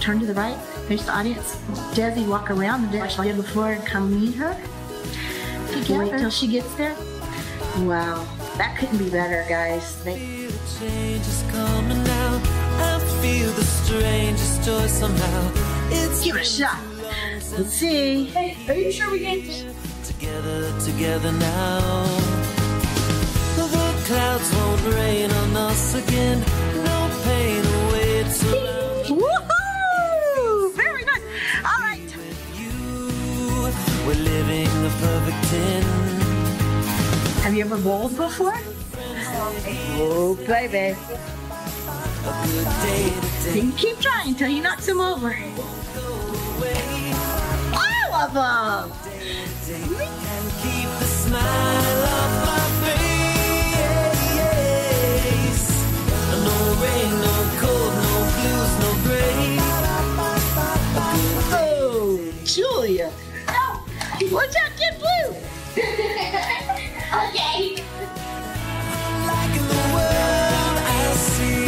turn to the right, face the audience. Desi, walk around the desk like you did before and come meet her. Wait till she gets there. Wow, that couldn't be better, guys. Change is coming now. I feel the strangest joy somehow. It's Give it a shot. Let's see. Hey, are you sure we can? together now. The clouds won't rain on us again. No pain awaits around. Woohoo! Very good. All right. We're living the perfect 10. Have you ever bowled before? Oh, baby. A good day today. You can keep trying until you knock them over. All of them. And keep the smile off my face. No rain, no cold, no blues, no gray. Oh, Julia. Watch out, get blue. Okay. Like in the world I see.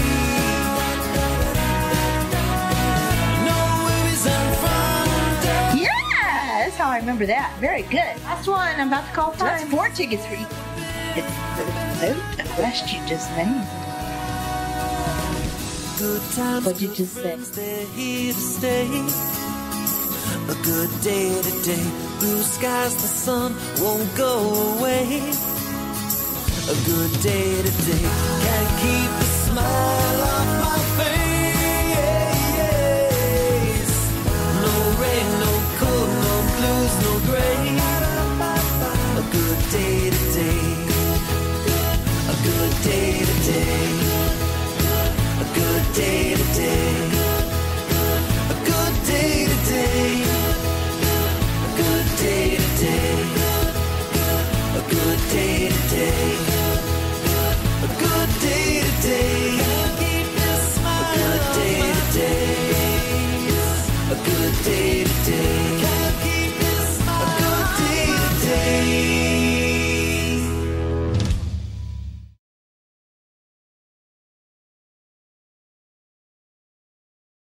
No worries and fun. Yeah, that's how I remember that. Very good. Last one. I'm about to call time. That's 4 tickets for you. It's the note that West you just named. Good times. What'd you just say? They're here to stay. A good day today. Blue skies, the sun won't go away. A good day today. Can't keep the smile on.